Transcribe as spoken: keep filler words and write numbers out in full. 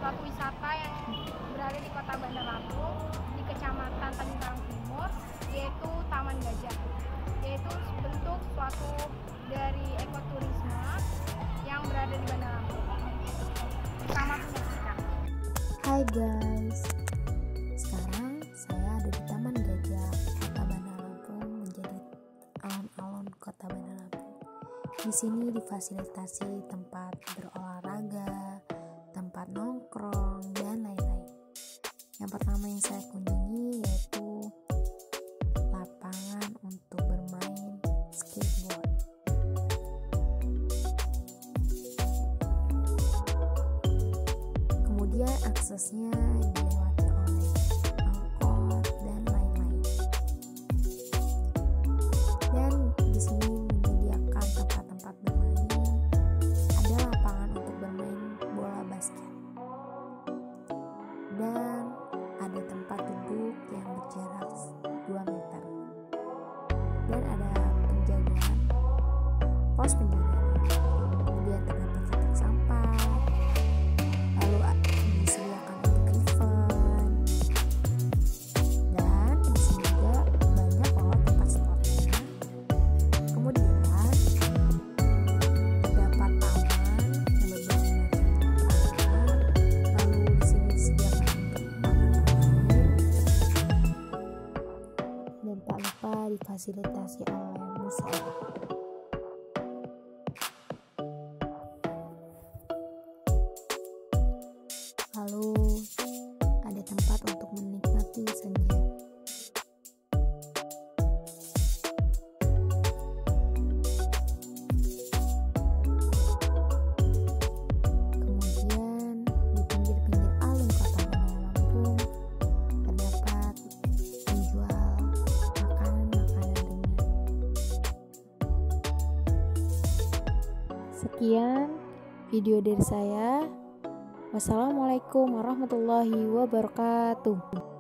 suatu wisata yang berada di Kota Bandar Lampung di Kecamatan Tanjung Karang Timur, yaitu Taman Gajah, yaitu bentuk suatu dari ekoturisme yang berada di Bandar Lampung. Selamat menyaksikan. Hai guys, sekarang saya ada di Taman Gajah, Kota Bandar Lampung, menjadi alun-alun Kota Bandar Lampung. Di sini difasilitasi tempat berolahraga, tempat nongkrong, dan lain-lain. Yang pertama yang saya kunjungi yaitu lapangan untuk bermain skateboard. Kemudian aksesnya dilewati oleh angkot dan lain-lain. Dan di sini menyediakan tempat-tempat bermain. Ada lapangan untuk bermain bola basket. Dan ada tempat duduk yang berjarak dua meter. Dan ada penjagaan, pos penjagaan. Kemudian terdapat kotak sampah. Lalu disediakan untuk event. Dan di sini juga banyak loh tempat sportnya. Kemudian terdapat taman yang berbangunan taman. Lalu di sini disediakan untuk taman lain. Dan tak lupa difasilitasi oleh musola. Lalu ada tempat untuk menikmati senja. Kemudian di pinggir-pinggir alun Kota Bandar Lampung terdapat menjual makanan-makanan ringan. Sekian video dari saya. Wassalamualaikum warahmatullahi wabarakatuh.